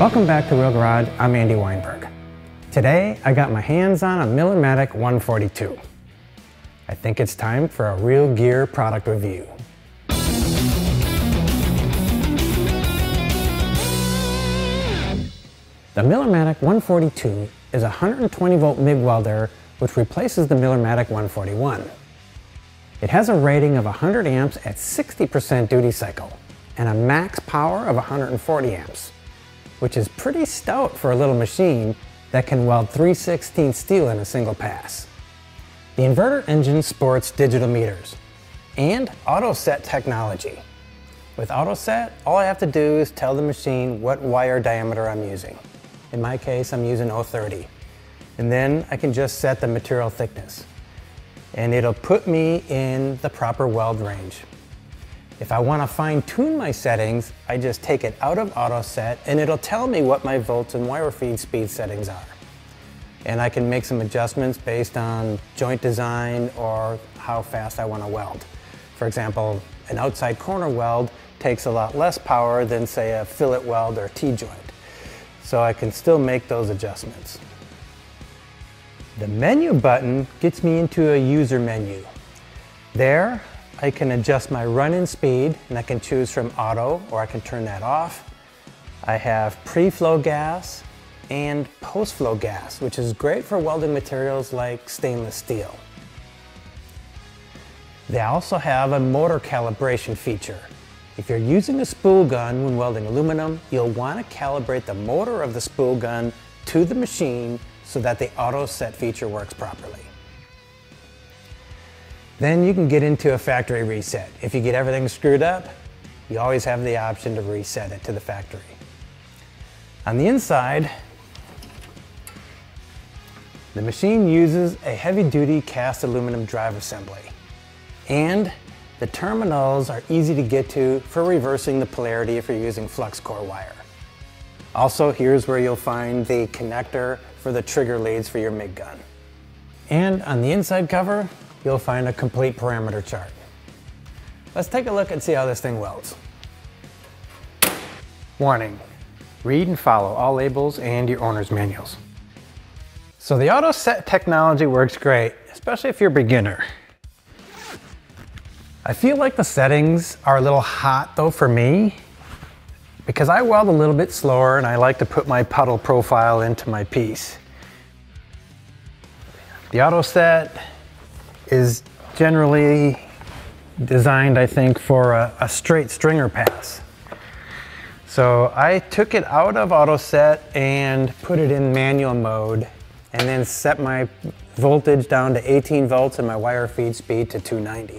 Welcome back to Real Garage. I'm Andy Weinberg. Today I got my hands on a Millermatic 142. I think it's time for a real gear product review. The Millermatic 142 is a 120 volt MIG welder which replaces the Millermatic 141. It has a rating of 100 amps at 60% duty cycle and a max power of 140 amps, which is pretty stout for a little machine that can weld 3/16 steel in a single pass. The inverter engine sports digital meters and auto set technology. With auto set, all I have to do is tell the machine what wire diameter I'm using. In my case, I'm using 030. And then I can just set the material thickness. And it'll put me in the proper weld range. If I want to fine-tune my settings, I just take it out of auto set and it'll tell me what my volts and wire feed speed settings are. And I can make some adjustments based on joint design or how fast I want to weld. For example, an outside corner weld takes a lot less power than, say, a fillet weld or T-joint. So I can still make those adjustments. The menu button gets me into a user menu. There, I can adjust my run-in speed, and I can choose from auto, or I can turn that off. I have pre-flow gas and post-flow gas, which is great for welding materials like stainless steel. They also have a motor calibration feature. If you're using a spool gun when welding aluminum, you'll want to calibrate the motor of the spool gun to the machine so that the auto set feature works properly. Then you can get into a factory reset. If you get everything screwed up, you always have the option to reset it to the factory. On the inside, the machine uses a heavy-duty cast aluminum drive assembly. And the terminals are easy to get to for reversing the polarity if you're using flux core wire. Also, here's where you'll find the connector for the trigger leads for your MIG gun. And on the inside cover, you'll find a complete parameter chart. Let's take a look and see how this thing welds. Warning, read and follow all labels and your owner's manuals. So the auto set technology works great, especially if you're a beginner. I feel like the settings are a little hot though for me, because I weld a little bit slower and I like to put my puddle profile into my piece. The auto set is generally designed, I think, for a straight stringer pass. So I took it out of auto set and put it in manual mode and then set my voltage down to 18 volts and my wire feed speed to 290.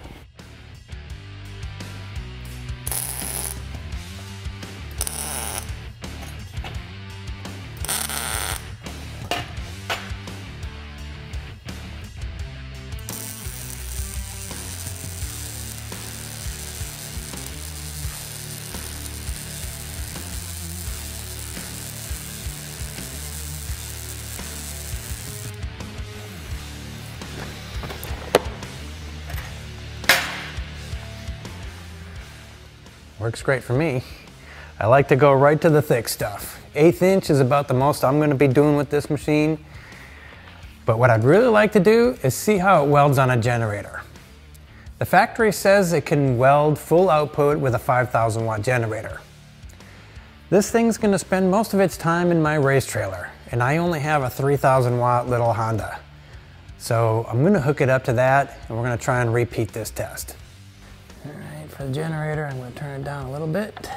Works great for me. I like to go right to the thick stuff. 1/8 inch is about the most I'm going to be doing with this machine. But what I'd really like to do is see how it welds on a generator. The factory says it can weld full output with a 5,000 watt generator. This thing's going to spend most of its time in my race trailer, and I only have a 3,000 watt little Honda. So I'm going to hook it up to that, and we're going to try and repeat this test. All right, for the generator, I'm going to turn it down a little bit.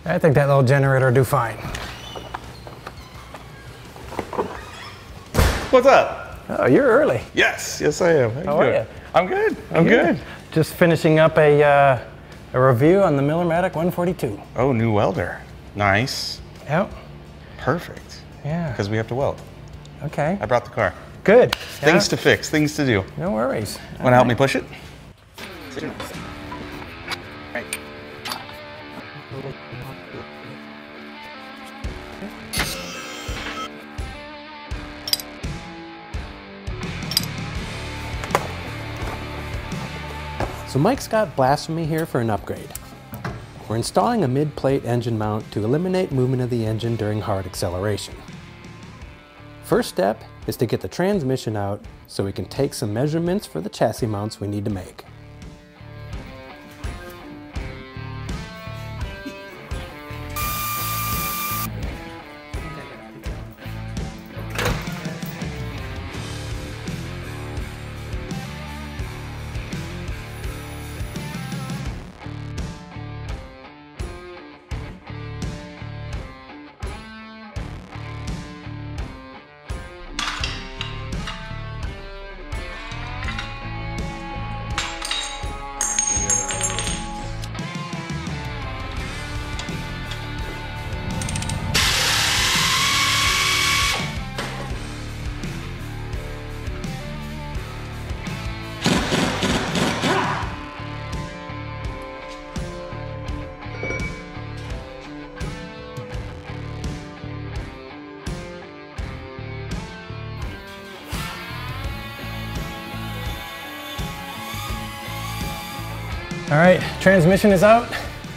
I think that little generator will do fine. What's up? Oh, you're early. Yes, yes I am. How are you? I'm good. I'm good. Just finishing up a review on the Millermatic 142. Oh, new welder. Nice. Yep. Perfect. Yeah. Because we have to weld. Okay. I brought the car. Good. Things to fix, things to do. No worries. Want to help me push it? Right. So Mike's got Blasphemi here for an upgrade. We're installing a mid-plate engine mount to eliminate movement of the engine during hard acceleration. First step is to get the transmission out so we can take some measurements for the chassis mounts we need to make. All right, transmission is out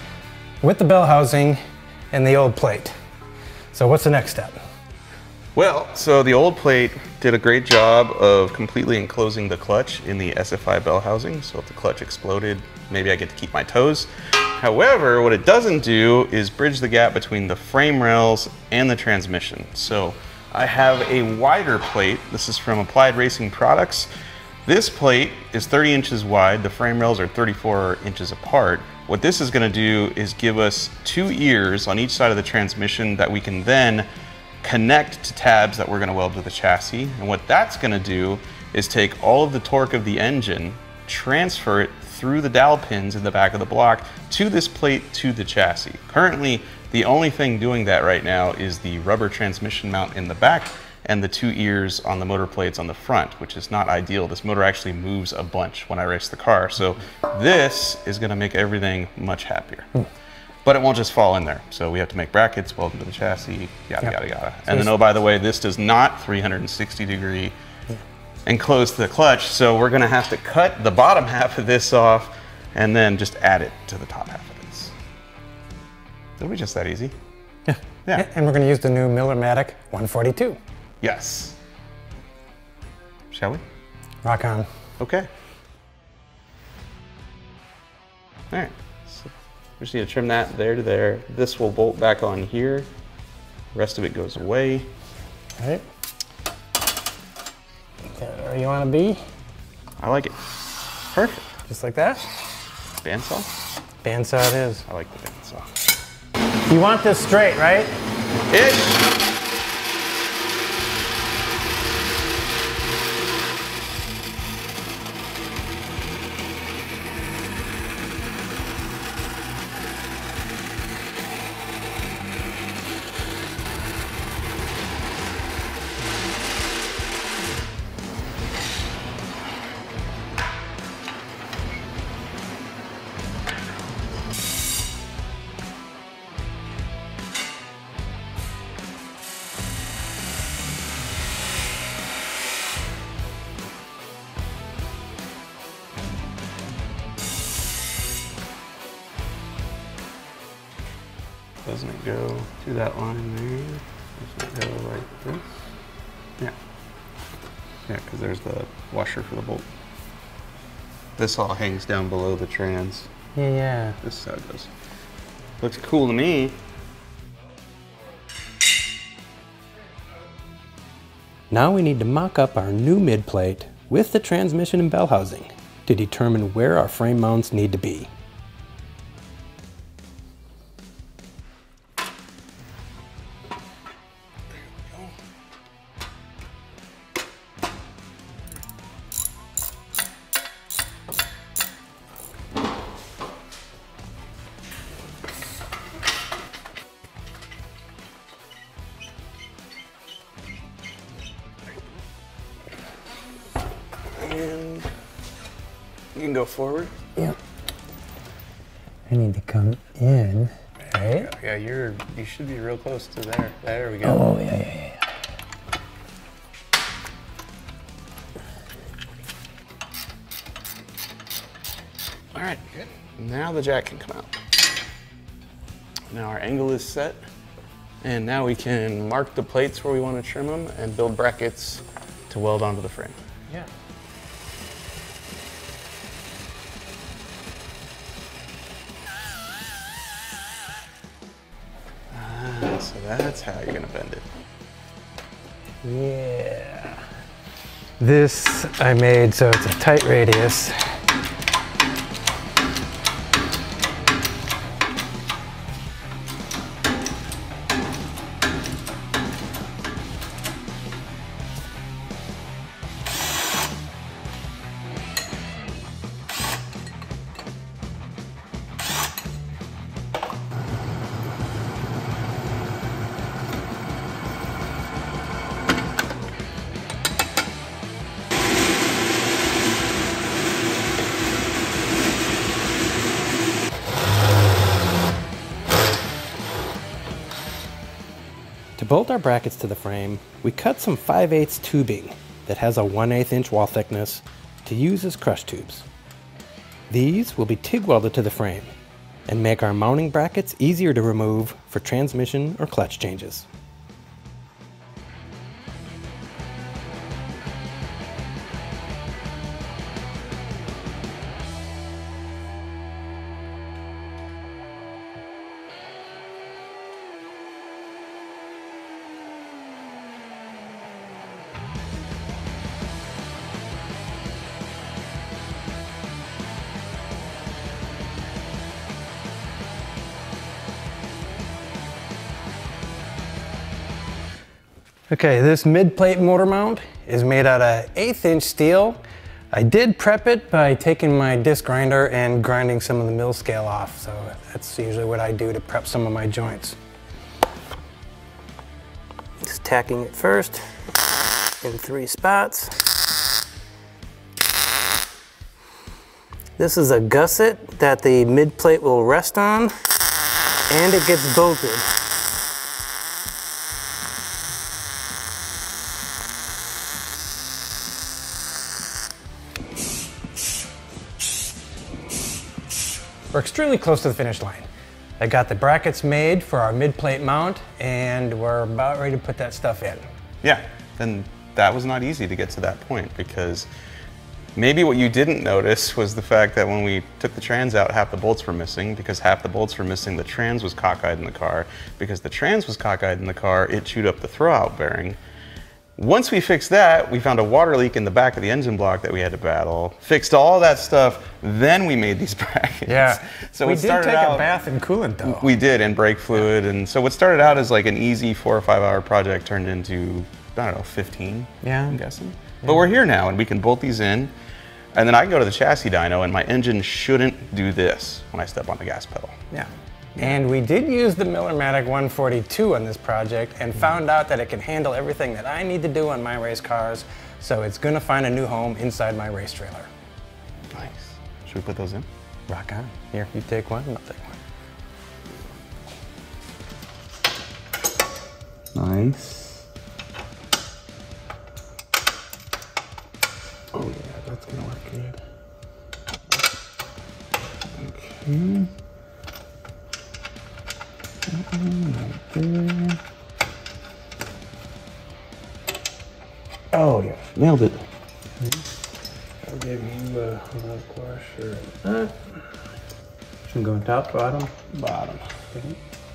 with the bell housing and the old plate. So what's the next step? Well, so the old plate did a great job of completely enclosing the clutch in the SFI bell housing. So if the clutch exploded, maybe I get to keep my toes. However, what it doesn't do is bridge the gap between the frame rails and the transmission. So I have a wider plate. This is from Applied Racing Products. This plate is 30 inches wide. The frame rails are 34 inches apart. What this is going to do is give us 2 ears on each side of the transmission that we can then connect to tabs that we're going to weld to the chassis. And what that's going to do is take all of the torque of the engine, transfer it through the dowel pins in the back of the block to this plate to the chassis. Currently, the only thing doing that right now is the rubber transmission mount in the back and the 2 ears on the motor plates on the front, which is not ideal. This motor actually moves a bunch when I race the car. So this is gonna make everything much happier. But it won't just fall in there. So we have to make brackets, weld them to the chassis, yada, yada, yada. And then, oh, by the way, this does not 360-degree enclose the clutch. So we're gonna have to cut the bottom half of this off and then just add it to the top half of this. It'll be just that easy. Yeah. And we're gonna use the new Millermatic 142. Yes. Shall we? Rock on. Okay. All right. So we just need to trim that there to there. This will bolt back on here. The rest of it goes away. All right. Where you want to be? I like it. Perfect. Just like that? Bandsaw? Bandsaw it is. I like the bandsaw. You want this straight, right? Ish. Doesn't it go to that line there? Doesn't it go like this? Yeah. Yeah, because there's the washer for the bolt. This all hangs down below the trans. Yeah. This is how it goes. Looks cool to me. Now we need to mock up our new mid-plate with the transmission and bell housing to determine where our frame mounts need to be. can go forward. Yep. I need to come in, right? Yeah, you should be real close to there. There we go. Oh, yeah. All right, good. Now the jack can come out. Now our angle is set, and now we can mark the plates where we want to trim them and build brackets to weld onto the frame. Yeah. So that's how you're gonna bend it. Yeah. This I made so it's a tight radius. To bolt our brackets to the frame, we cut some 5/8 tubing that has a 1/8 inch wall thickness to use as crush tubes. These will be TIG welded to the frame and make our mounting brackets easier to remove for transmission or clutch changes. Okay, this mid-plate motor mount is made out of 1/8 inch steel. I did prep it by taking my disc grinder and grinding some of the mill scale off, so that's usually what I do to prep some of my joints. Just tacking it first in 3 spots. This is a gusset that the mid-plate will rest on, and it gets bolted. We're extremely close to the finish line. I got the brackets made for our mid-plate mount, and we're about ready to put that stuff in. Yeah, and that was not easy to get to that point, because maybe what you didn't notice was the fact that when we took the trans out, half the bolts were missing. Because half the bolts were missing, the trans was cockeyed in the car. Because the trans was cockeyed in the car, it chewed up the throwout bearing. Once we fixed that, we found a water leak in the back of the engine block that we had to battle. Fixed all that stuff, then we made these brackets. Yeah, so we did take a bath in coolant though. We did, and brake fluid, and so what started out as like an easy 4 or 5 hour project turned into, I don't know, 15, yeah. I'm guessing. Yeah. But we're here now, and we can bolt these in, and then I can go to the chassis dyno, and my engine shouldn't do this when I step on the gas pedal. Yeah. And we did use the Millermatic 142 on this project and found out that it can handle everything that I need to do on my race cars, so it's gonna find a new home inside my race trailer. Nice. Should we put those in? Rock on. Here, you take one, and I'll take one. Nice. Oh yeah, that's gonna work good. Okay. Right there. Oh yeah, nailed it. I'll give you a lug washer and that. Should go on top, bottom? Bottom. Okay.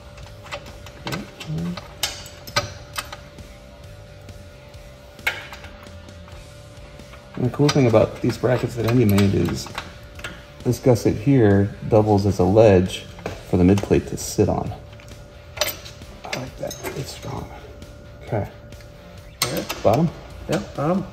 And the cool thing about these brackets that Andy made is this gusset here doubles as a ledge for the mid plate to sit on. I like that. It's strong. Okay. Right. Bottom? Yeah, bottom.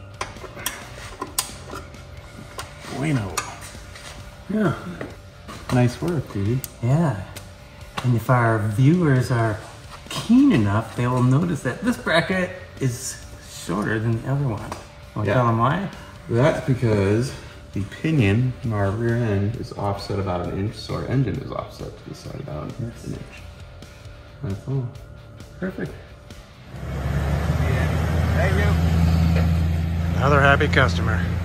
Bueno. Yeah. Nice work, dude. Yeah. And if our viewers are keen enough, they will notice that this bracket is shorter than the other one. Want to tell them why? That's because the pinion in our rear end is offset about an inch, so our engine is offset to the side about an inch. That's all. Perfect. Another happy customer.